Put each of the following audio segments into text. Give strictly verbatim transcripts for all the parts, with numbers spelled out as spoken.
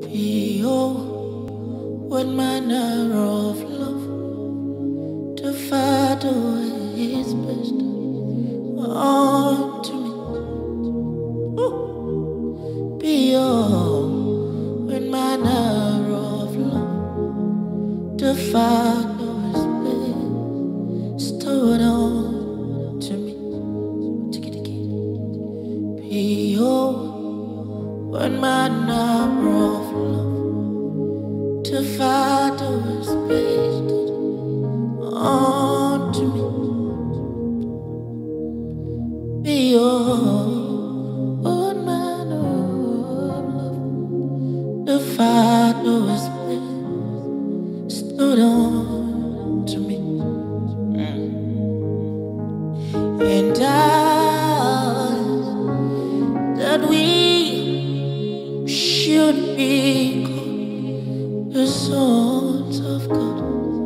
Behold, what manner of love the Father is best unto me. Ooh. Behold, what manner of love the Father is bestowed unto me. Take it again. Behold, what manner of love the Father is bestowed unto me. Behold, what manner of love the Father is bestowed unto me. And I, that we should be called the sons of God.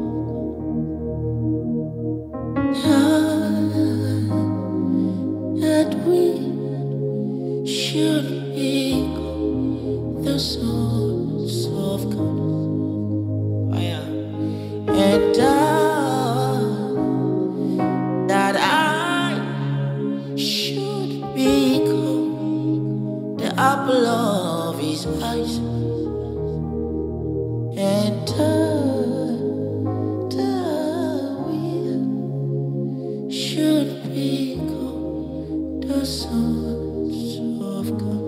That we should be called the sons of God. Oh, yeah. And I, that I should be called the apple of His eyes. And I, that we should be called the sons of God.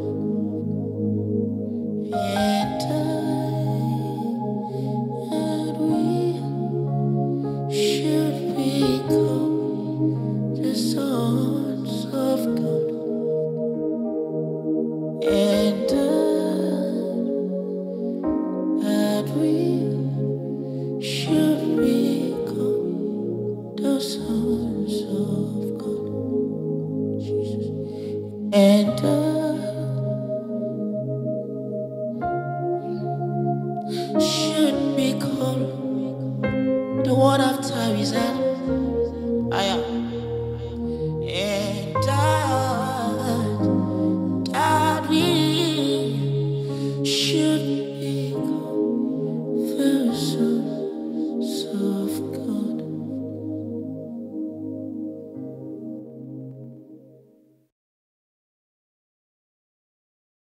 And I, that we should be called the sons of God. And I, that we should be called the sons of God. Jesus. And I should be called the one I